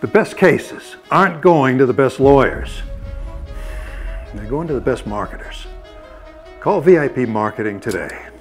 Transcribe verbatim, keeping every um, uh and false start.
The best cases aren't going to the best lawyers. They're going to the best marketers. Call V I P Marketing today.